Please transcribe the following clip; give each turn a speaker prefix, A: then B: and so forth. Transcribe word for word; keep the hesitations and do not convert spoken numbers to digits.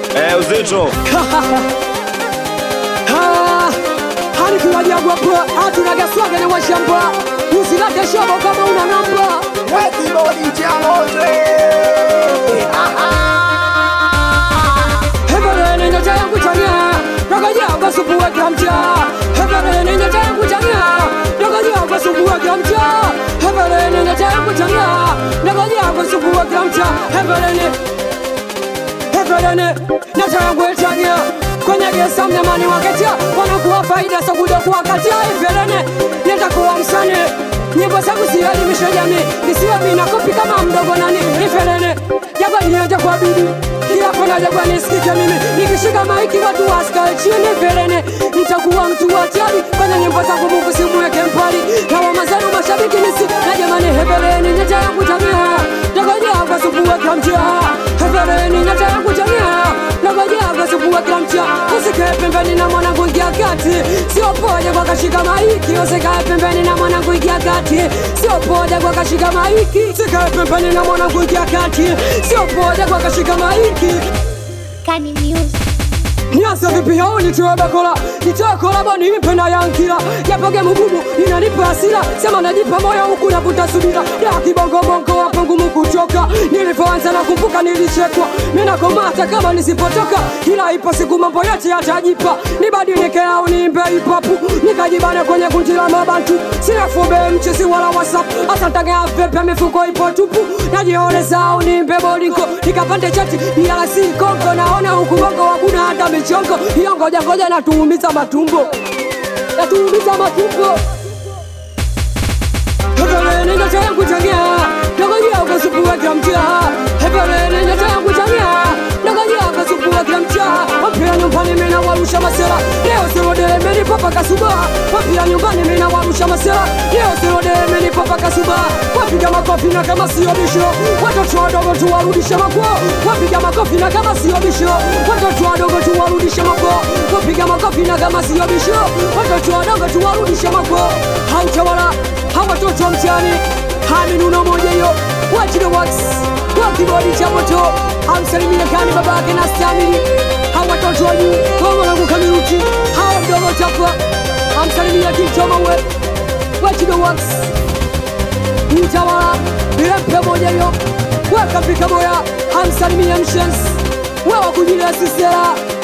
A: Eh, uzito.
B: Ha, hani kiwajagwa kwa hatuna gaswaga na washamba. Usilate shobo kama una namba.
C: Weki bodi changote.
B: Hebele nyota yangu chanya. Nagaja kwa supu weke hamcha. Hebele nyota yangu chanya. Nagaja kwa supu weke hamcha. Hebele nyota yangu chanya. Nagaja kwa supu weke hamcha. Hebele Hebele nyota yangu chanya. Kwenye gesa mnemani waketia. Wanakuwa faida so kuja kuwakatia. Hebele nitakuwa msani. Nyimbo zangu sielimisha jamii. Nisiwe mina kopi kama mdogo nani. Hebele Jagwa niende kwa bibi. Kia kona jagwa nisikike mimi. Nikishika maiki watu wasikae chini Felene nitakuwa mtu hatari. Kwenye nyimbo zangu Mungu simweke mpali. Na wamazanu mashabiki nisi na jamani Hebeleni nyata yangu jamia. Nagoja kwa supu weka mtia. Hebeleni nyata yangu jamia. Nagoja kwa supu weka mtia. Usikae pembeni na mwanangu ingia kati. Sio poja kwa kashika maiki. Usikae pembeni na mwanangu ingia kati. Sio poja kwa kashika maiki. Usikae pembeni na mwanangu ingia kati. Sio poja kwa kashika maiki.
D: Kani Music.
B: Nianza vipi hao nitoe bakola. Nitoe kolabo niipe na yankila. Yapoge mgumu inanipa hasira. Sema najipa moyo huku navuta subira. Ya kibongo bongo hapo ngumu kuchoka. Nilipoanza nakumbuka nilichekwa. Mimi nakomata kama nisipotoka. Kila ipo siku mambo yote yatajipa. Nibadilike au niimbe hip hop. Nikajibane kwenye kundi la mabantu. Sina fumbe mchezi wala WhatsApp. Hata taga pepe mifuko ipo tupu. Najioleza au niimbe bolingo. Nikapande chati ila si kongo. Naona huku bongo hakuna hata michongo. Hiyo ngoja ngoja natuumiza matumbo. Natuumiza matumbo. Hebele nyota yangu changia. Nagoja kwa supu weke mtia. Hebele nyota yangu changia. Nagoja kwa supu weke mtia. Wapia nyumbani mina warusha masela. Leo sirode meni papa kasuba. Wapia nyumbani mina warusha masela. Leo sirode meni papa kasuba. Wapiga makofi na kama sio bisho. Watoto wadogo tu warudishe makwao. Wapiga makofi na kama sio bisho. Watoto wadogo tu warudishe makwao. Wapiga makofi na kama sio bisho. Watoto wadogo tu warudishe makwao. Hautawala hawa toto mchani. Hami nuno moja yo. Watch the wax. Wakibodi cha moto. Hamsalimia kani babake na stamini. Hawa toto wanyu. Kwa wangu kamiruti. Hawa mdogo chapa. Hamsalimia kitoma we. Watch the wax. Utawala. Nilepe moja yo. Weka pika moya. Hamsalimia mshens. Wewa kujile sisera.